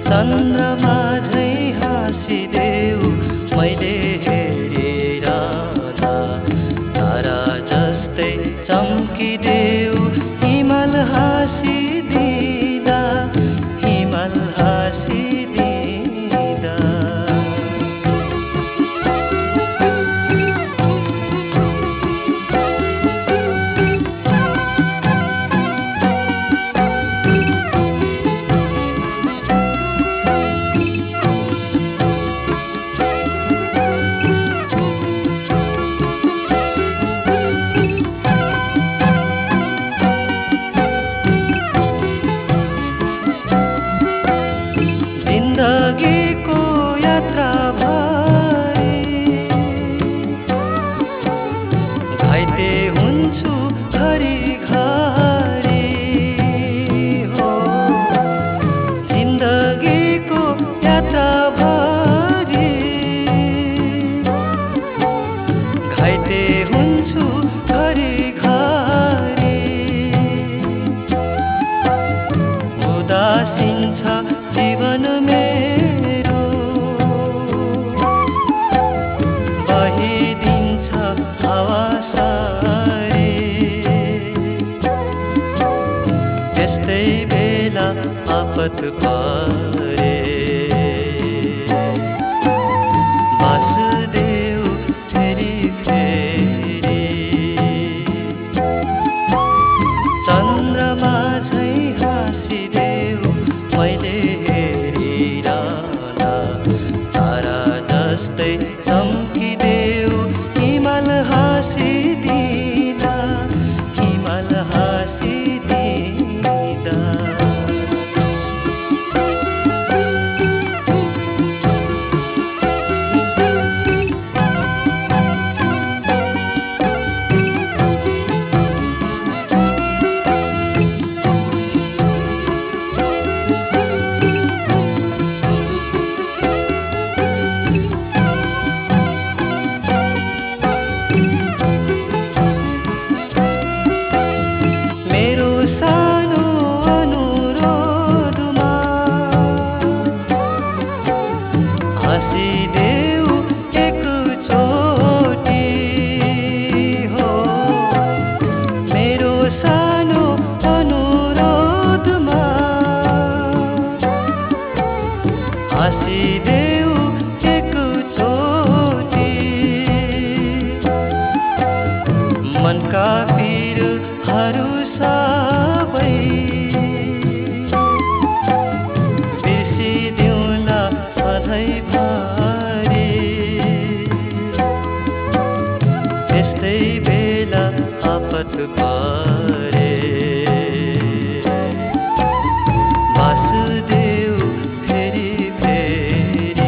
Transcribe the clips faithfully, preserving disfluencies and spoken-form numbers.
चन्द्रमा झै हाँसिदेऊ मैले हेरिरहँदा, तारा जस्तै चम्किदेऊ हिमाल हाँसिदिँदा, हिमाल हाँसिदिँदा। जिन्दगीको यात्रा भरि घाइते हुन्छु घरिघरि हो। जिन्दगीको यात्रा भरि घाइते हुन्छु घरिघरि। उदासिन्छ जीवन मेरो, बहिदिन्छ हावासरी। त्यस्तै बेला आपत परे वासुदेव फेरि फेरि। चन्द्रमा झै हाँसिदेऊ मैले हेरिरहँदा, तारा जस्तै चम्किदेऊ हिमाल हाँसिदिँदा, हिमाल हाँसिदिँदा। मेरो सानो अनुरोधमा हाँसिदेऊ एकचोटि हो। मेरो सानो अनुरोधमा हाँसिदेऊ एकचोटि। मनका पीरहरू सबै बिर्सिदिउँला सधैँभरि। त्यस्तै बेला आपत परे वासुदेव फेरि फेरि।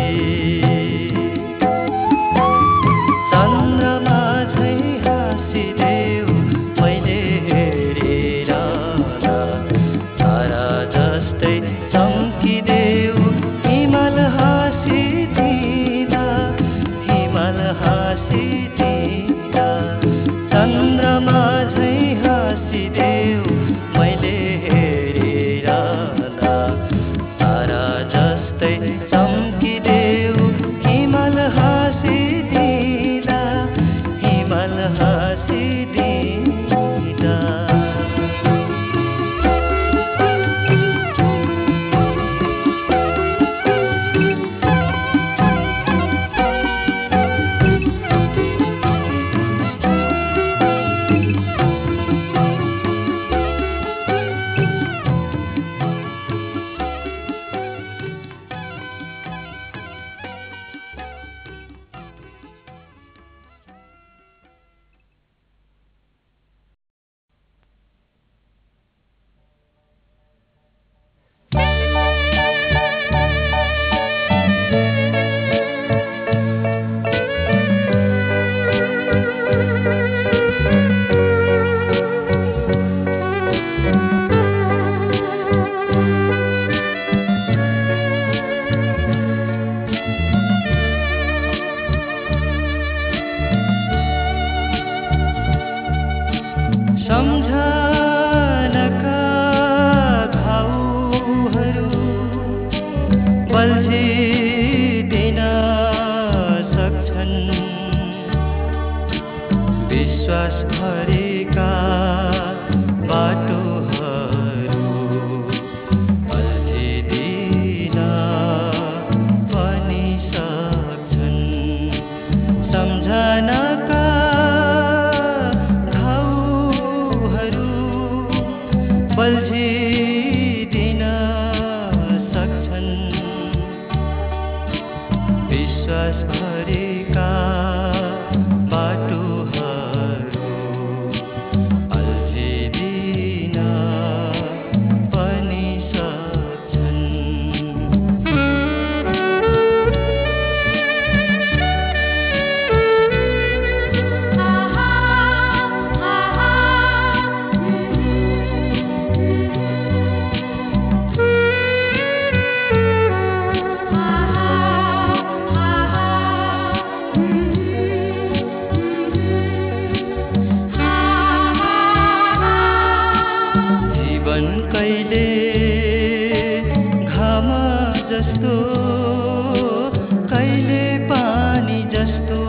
जस्तो कहिले पानी जस्तो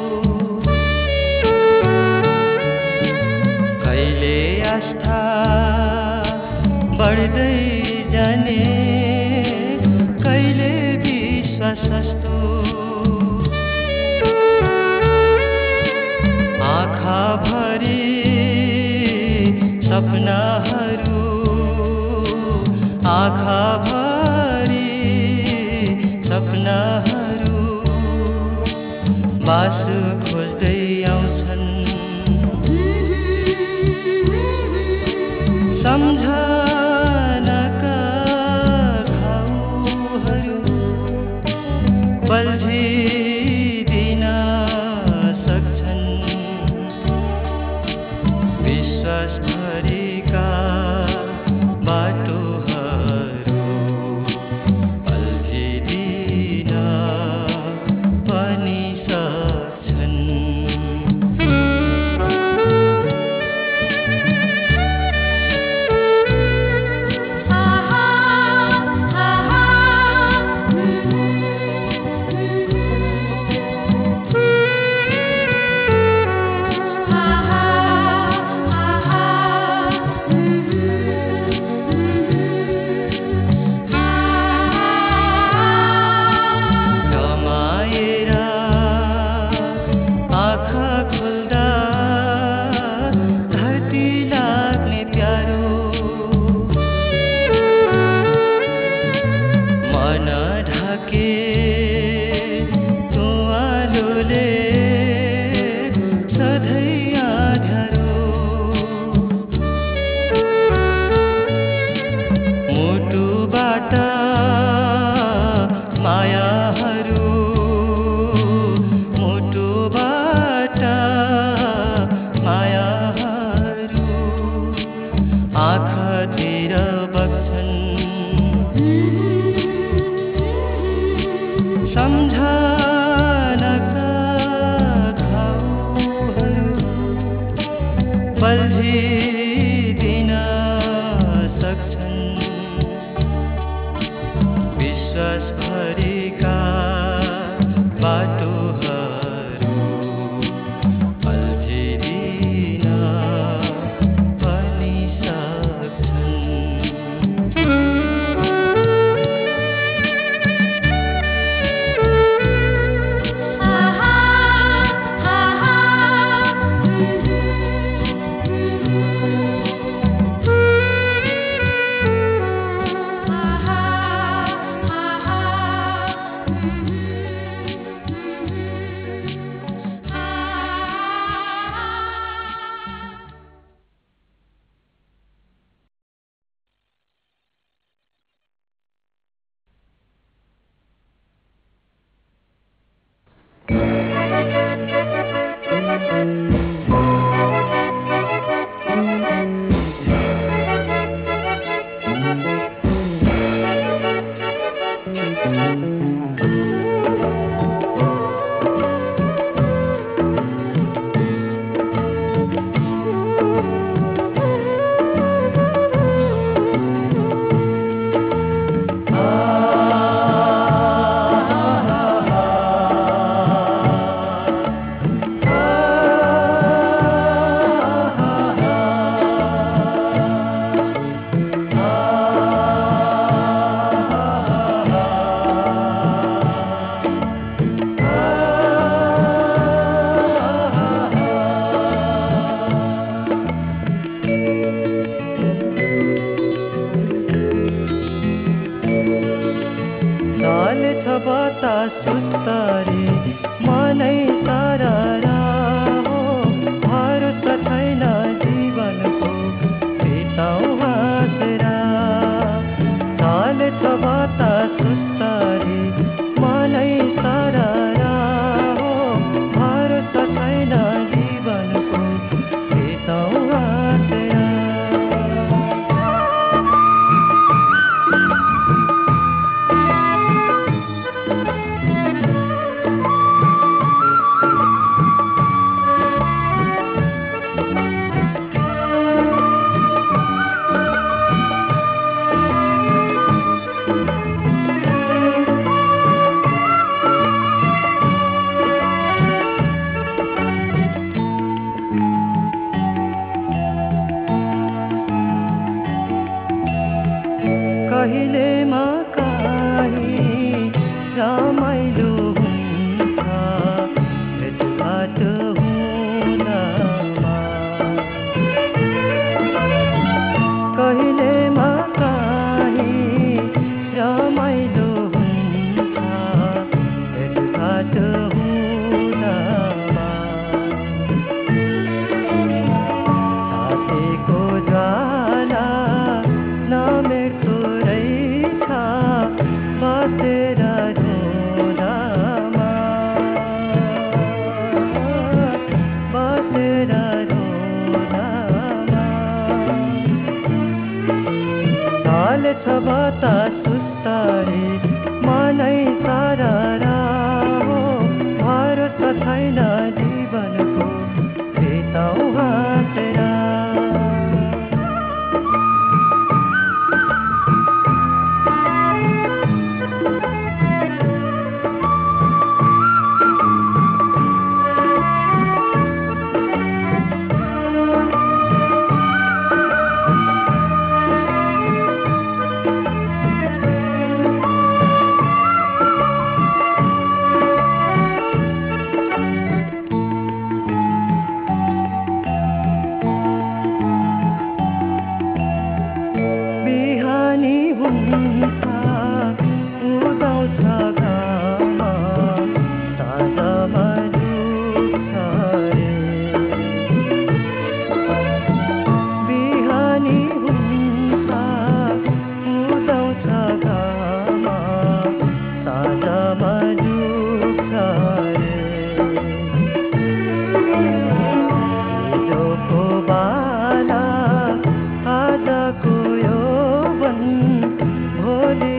कहिले आस्था बढ्दै जाने कहिले विश्वास जस्तो आँखा भरि सपनाहरू आँखा भरि सपनाहरू बास खोज्दै आउँछन् सम्झनाका घाउहरू बल्झिदिन सक्छन् विश्वास भरिका बाटोहरू बल्झिदिन पनि सक्छन् आँखातिर बग्छन् सम्झनाका घाउहरू बल्झिदिन सक्छन् विश्वास भरिका बाटोहरू बल्झिदिन पनि सक्छन् बतास सुत्तरी मनै सररा हो भरोसा छैन जीवनको बिताउ हाँसेर चलेछ बतास सुत्तरी मनै सररा हो भरोसा छैन जीवनको बिताउ हाँसेर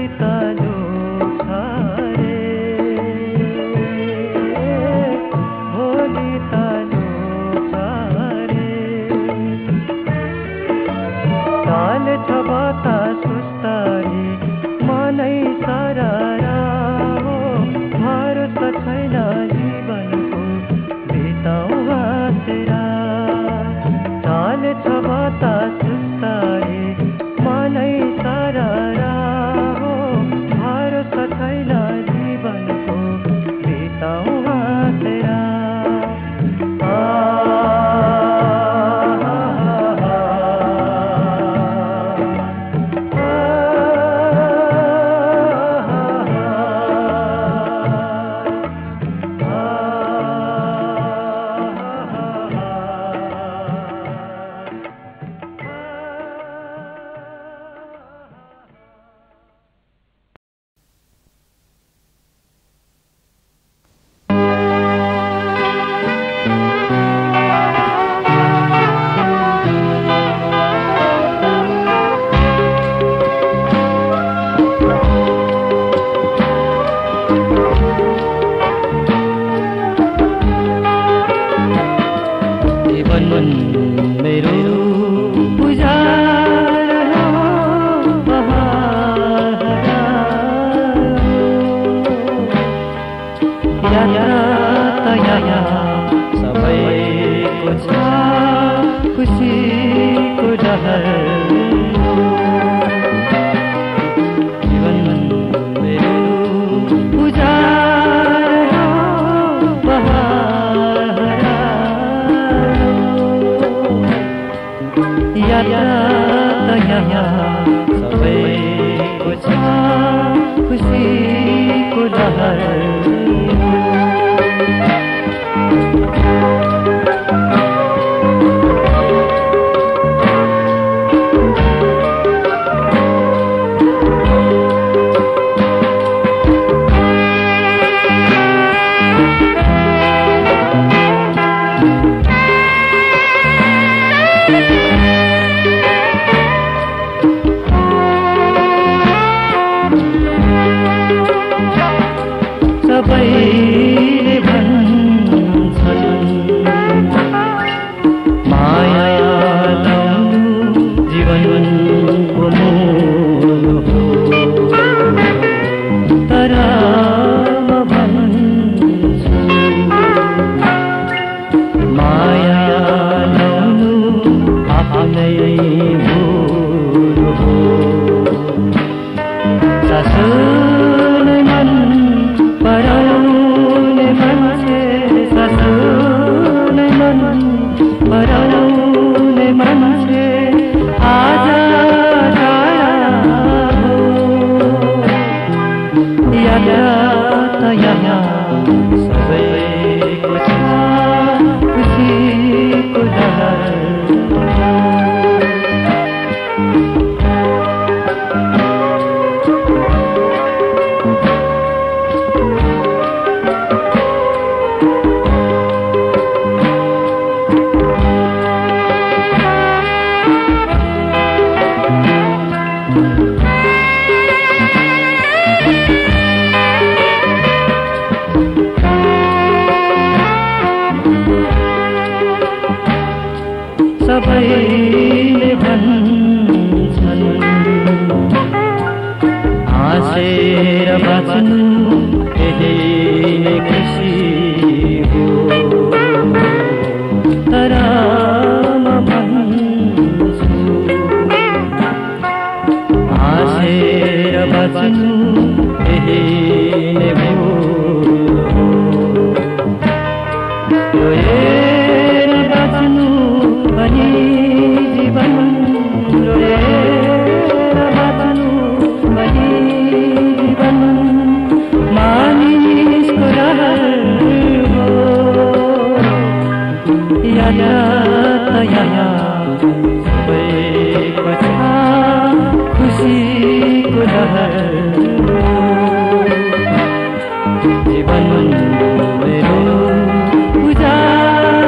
जीवन मेरो उजाला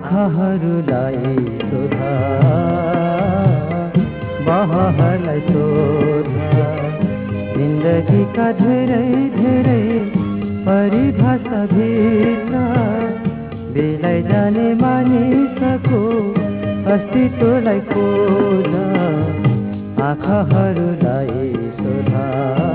आँखाहरूलाई सोधा बहहरूलाई सोधा जिन्दगीका धेरै धेरै परिभाषा भित्र बेलाइ जाने मानिसको अस्तित्वलाई खोज आँखाहरूलाई सोधा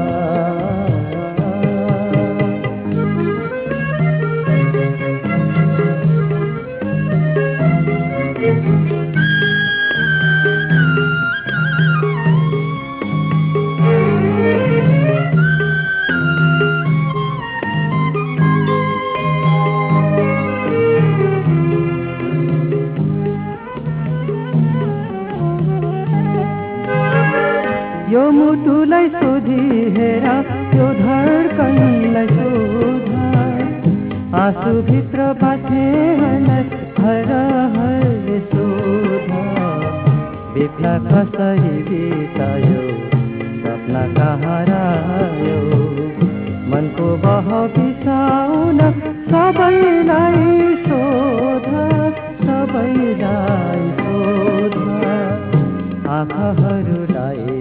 यो मुटुलाई सोधी हेर यो धड्कनलाई सोधा आँसुभित्र बाँच्नेलाई हर हर सोधा बेपना कसरी बितायो सपना कहाँ रह्यो मनको बह बिसाउन सबैलाई सोधा सबैलाई सोधा आँखाहरूलाई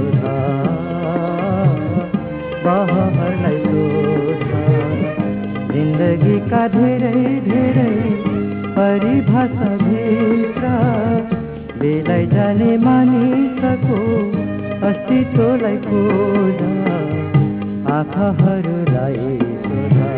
बहहरूलाई सोधा जिन्दगीका धेरै धेरै परिभाषा भित्र बेलाइ जाने मानिसको अस्तित्वलाई खोज आँखाहरूलाई सोधा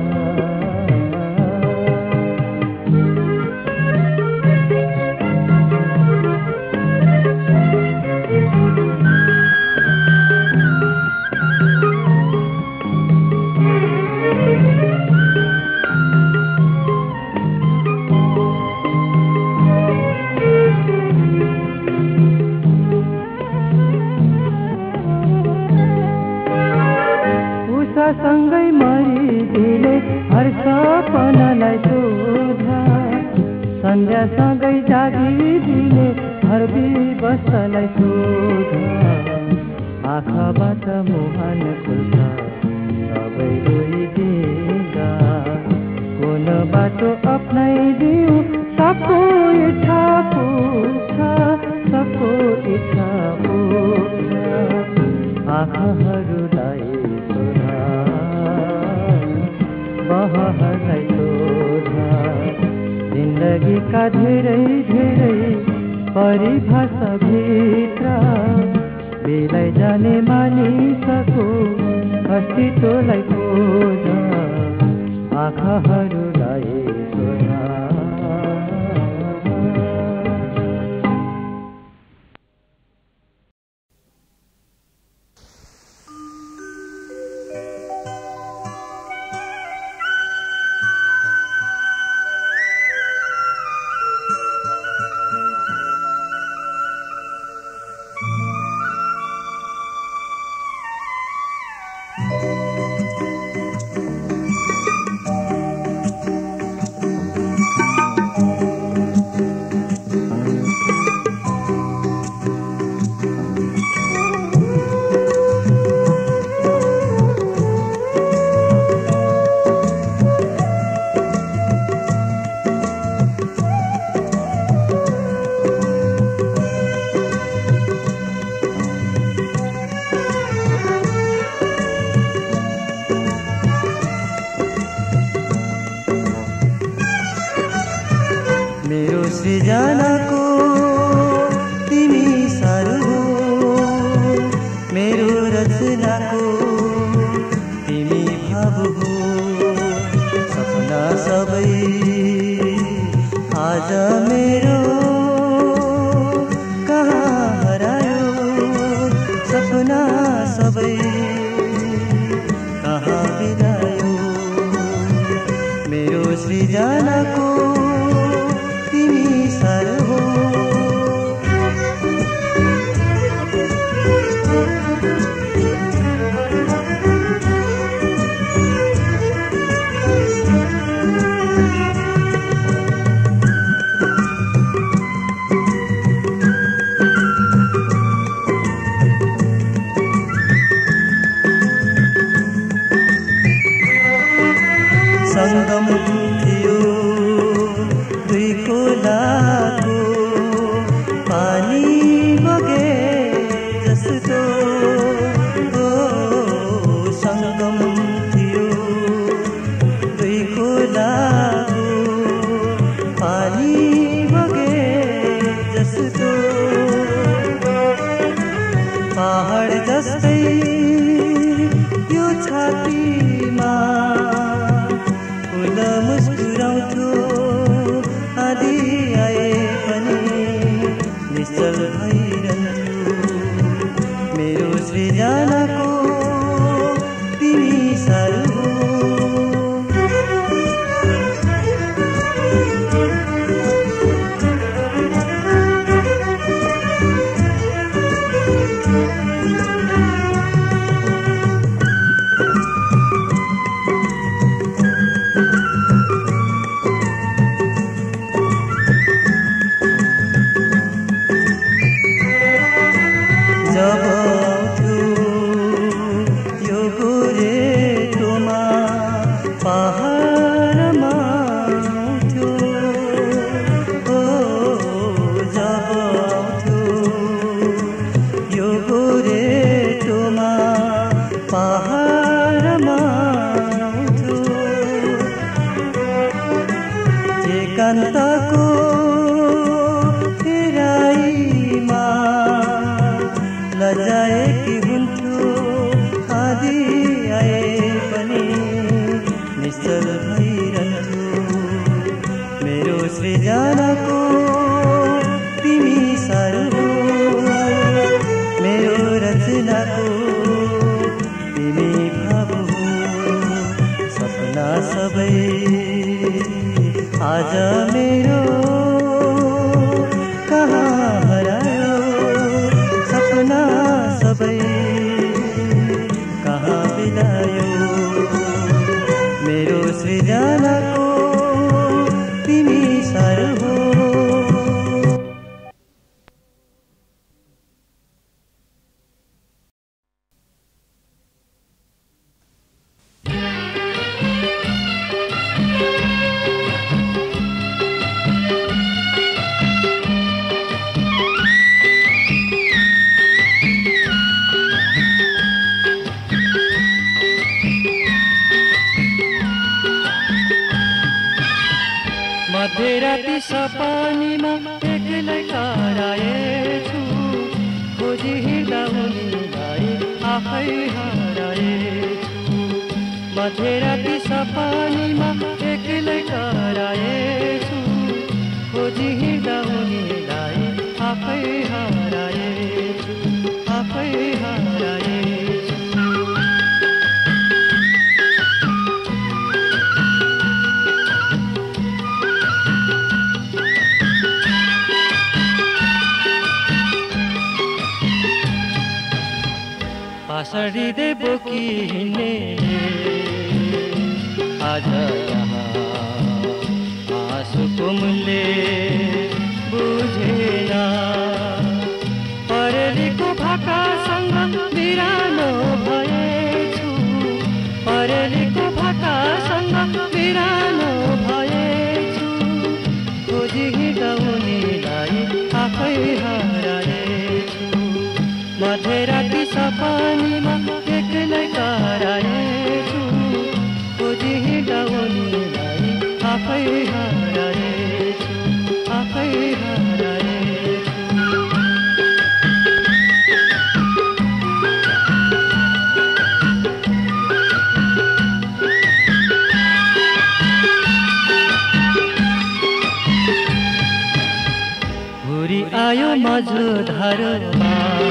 सँगै मरिदिने हर सपनालाई सोधा सन्ध्यासँगै जागिदिने हर विवशलाई सोधा आँखाबाट मुहान खुल्छ सबै रोइदिँदा कुन बाटो अप्नाइदिउँ सबको इच्छा पुग्छ सबको इच्छा पुग्छ आँखाहरूलाई बहहरूलाई सोधा जिन्दगीका धेरै धेरै परिभाषा भित्र बेलाइ जाने मानिसको अस्तित्वलाई खोज आँखाहरूलाई सोधा सृजनाको तिमी सारो हो मेरो रचनाको तिमी भाव हो सपना सबै आज मेरो कहाँ हरायो सपना सबै कहाँ बितायो मेरो सृजनाको संगम थियो दुईको राईमा फुल मुस्कुराउँथ्यो आधी आए पनि निश्चल भइरहन्थ्यो मेरो सृजनाको तिमी सारो कान्तको फेराइमा लजाएकी हुन्थ्यो आधी आए पनि निश्चल भइरहन्थ्यो मेरो सृजनाको तिमी सारो मेरो रचनाको तिमी भाव हो सपना सबै आज मेरो कहाँ हरायो सपना सबै कहाँ बिलायो मेरो सृजनाको तिमी सारो हो मध्यराती सपनीमा एक्लै कराएछु खोजी हिँड्दा उनीलाई आफै हराएछु मध्यराती सपनीमा एक्लै कराएछु खोजी हिँड्दा उनीलाई आफै हराएछु आफै हराएछु पासडी दे बोकी हिँड्ने आज यहाँ आँसुको मूल्य बुझेन परेलीको भाकासँग बिरानो भएछु परेलीको भाकासँग बिरानो भएछु खोजी हिँड्दा उनीलाई आफै हराएछु मध्यराती सपनीमा एक्लै कराएछु खोजी हिँड्दा उनीलाई आफै हराएछु आफै हराएछु हुरी आयो मझधारमा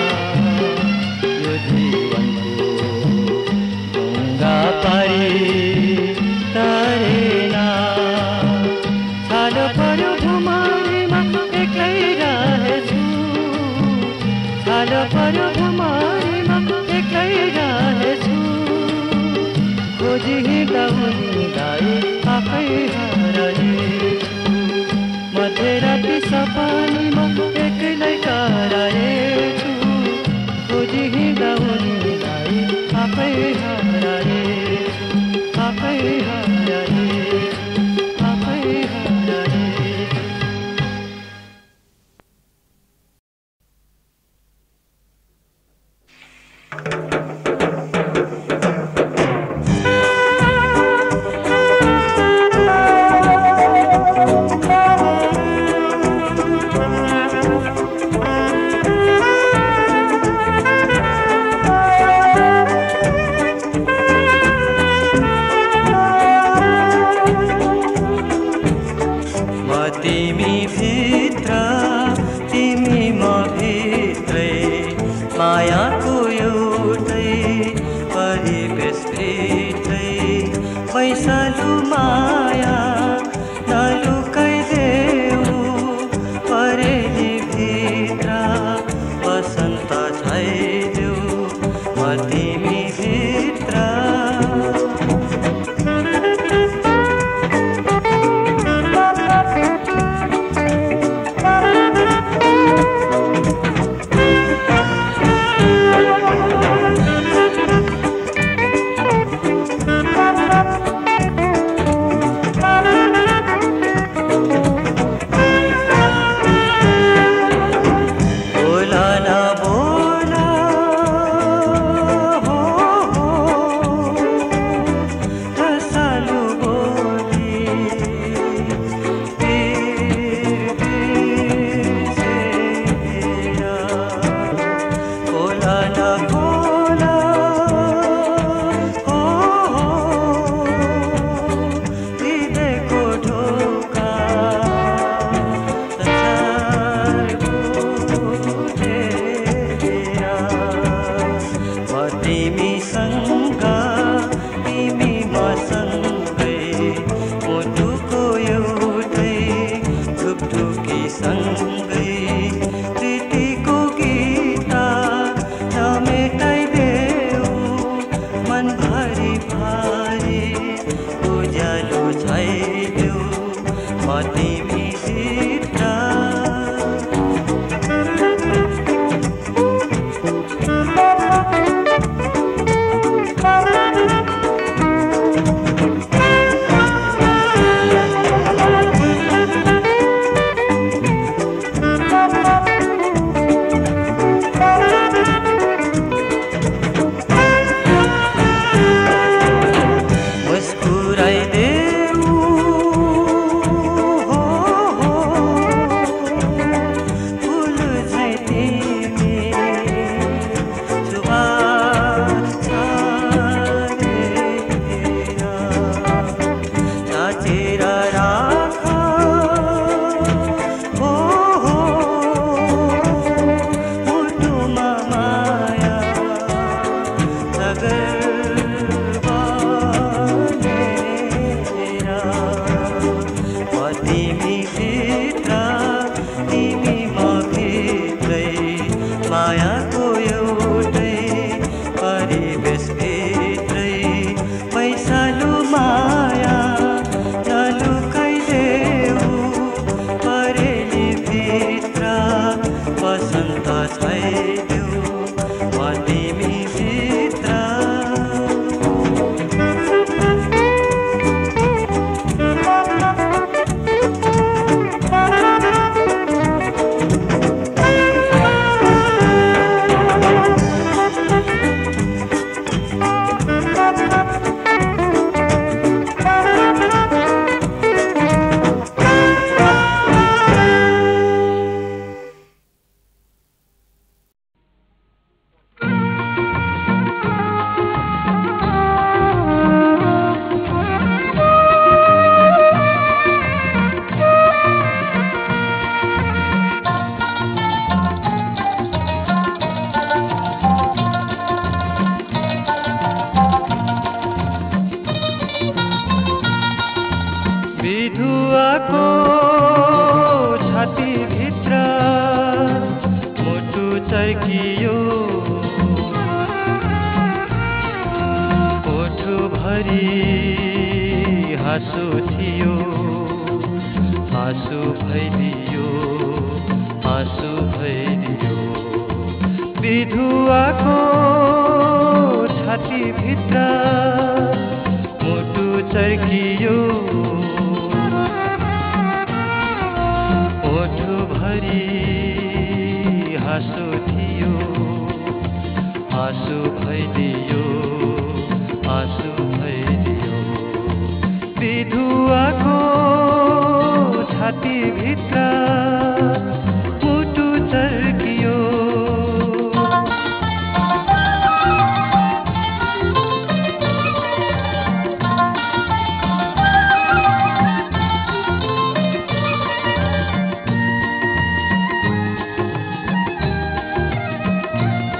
जीवनको ढुङ्गा पारी तरेना छालो पर्यो घुमारीमा एक्लै रहेछु छालो पर्यो घुमारीमा एक्लै रहेछु खोजी हिँड्दा उनीलाई आफै हराएछु मध्यराती सपनीमा एक्लै कराएछु खोजी हिँड्दा उनीलाई आफै हराएछु आफै हराएछु आफै हराएछु Thank you. वैशालु माया नलुकाइदेऊ परेली भित्र वसन्त छाइदेऊ म तिमी भित्र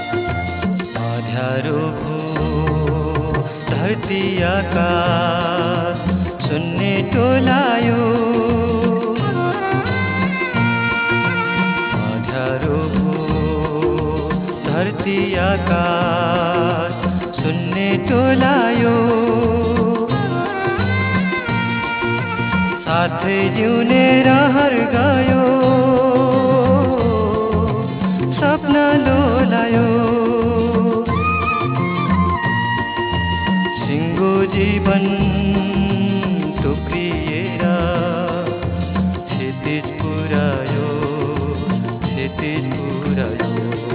धरती आकाश सुन्ने टोलायो अँध्यारो धरती आकाश सुन्ने टोलायो साथै जिउने रहर गयो सपना लोलायो सिङ्गो जीवन टुक्रिएर क्षितिज पुरायो क्षितिज पुरायो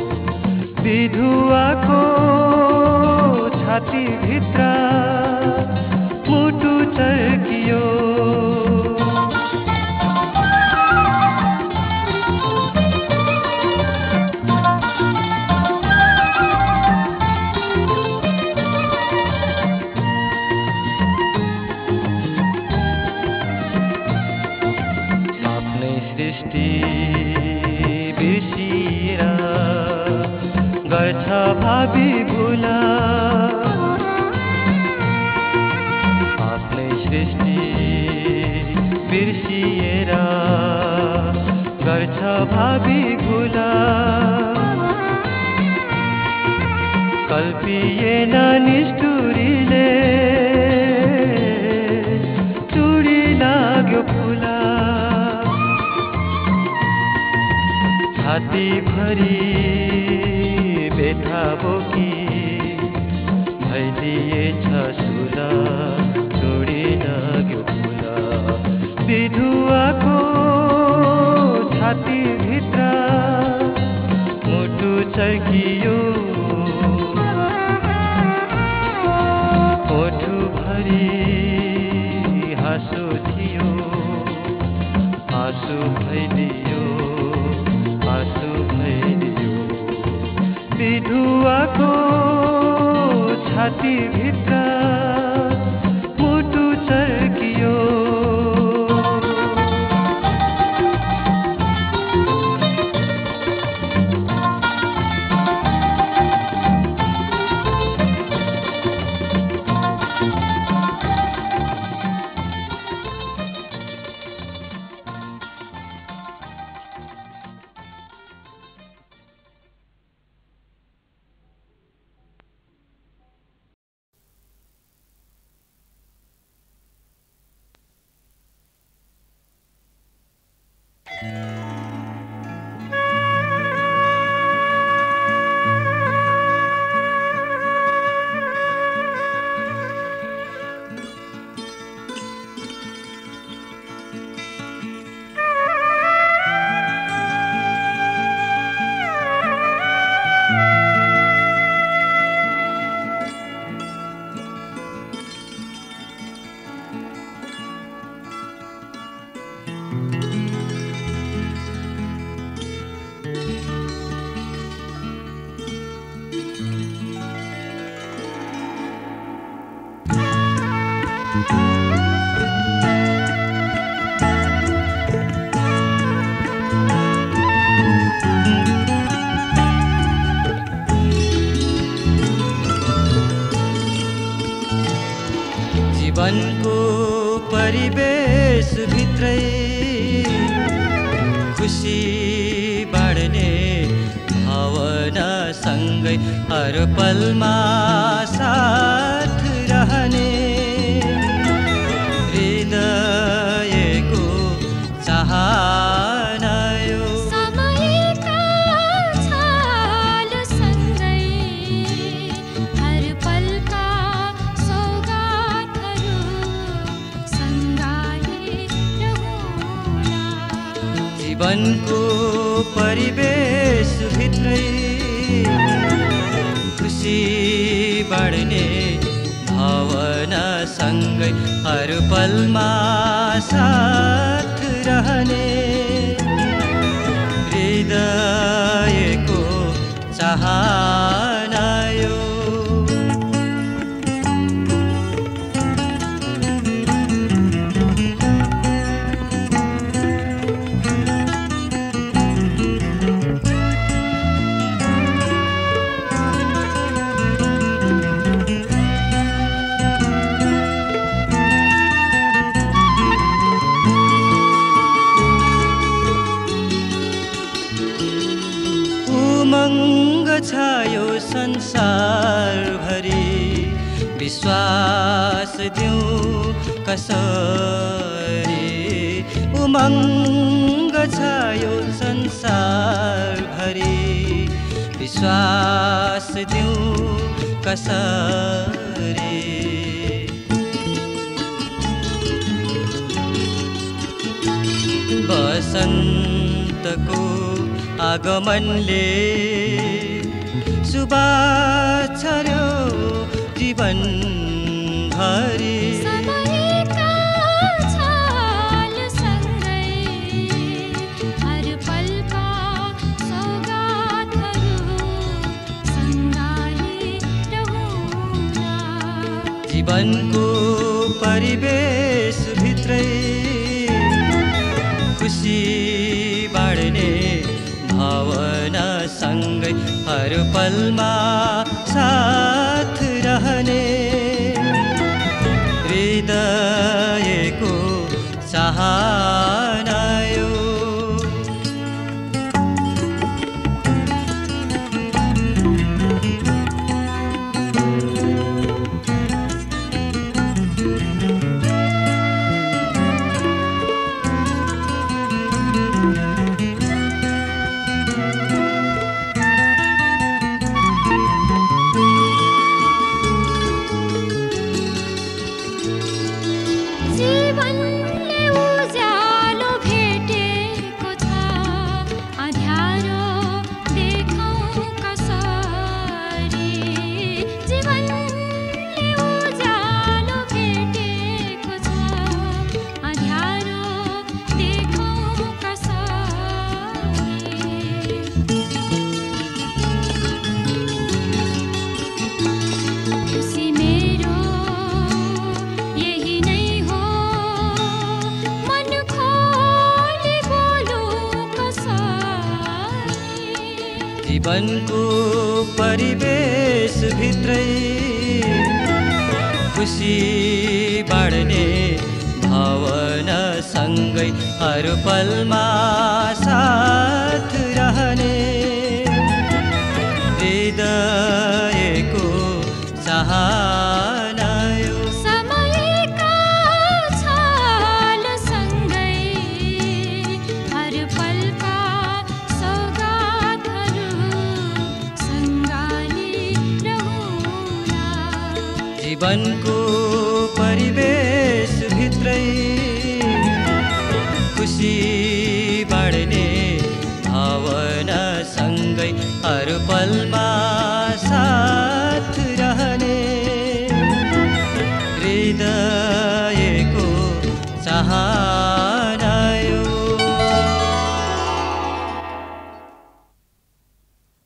विधुवाको छातीभित्र मुटु चर्कियो आफ्नै सृष्टि बिर्सिएर गर्छ भावी भुला आफ्नै सृष्टि बिर्सिएर गर्छ भावी भुला कल्पिएन निष्ठुरीले चुडी लाग्यो फुला छाती भरी बेथा बोकी भइदिएछ सुला चुडी लाग्यो फुला विधुवाको छातीभित्र मुटु चर्कियो ओठु भरी हाँसो थियो आँसु भइदियो आँसु भइदियो विधुवाको छातीभित्र मुटु चर्कियो जीवनको परिवेश भित्रै खुसी बाँड्ने भावना सँगै हर पलमा साथ रहने हृदयको चाहना यो समयका छाल सँगै हर पलका सौगातहरू सँगाइरहूला जीवनको परिवेश भित्रै खुसी बाँड्ने भावना सँगै हर पलमा साथ रहने हृदयको चाहना यो संसारभरि विश्वास दिउँ कसरी उमङ्ग छ यो संसारभरि विश्वास दिउँ कसरी बसन्तको आगमनले सुबास छर्यो जीवन भरि समयका छाल सँगै हर पलका सौगातहरू सँगाली रहूँला जीवनको परिवेश भित्रै खुसी बाँड्ने भावना सँगै हर पलमा साथ रहने हृदयको चाहना यो जीवनले उज्यालो भेटेको छ अँध्यारो देखाउँ कसरी जीवनले उज्यालो भेटेको छ अँध्यारो देखाउँ कसरी खुसी मेरो यही नै हो मन खोली बोलूं कसरी जीवनको परिवेश भित्रै खुसी बाँड्ने भावना सँगै हर पलमा साथ रहने हृदयको चाहना यो समयका छाल सँगै हर पलका सौगातहरू सँगाली रहूँला जीवनको परिवेश भित्रै खुसी बाँड्ने भावना सँगै हर पलमा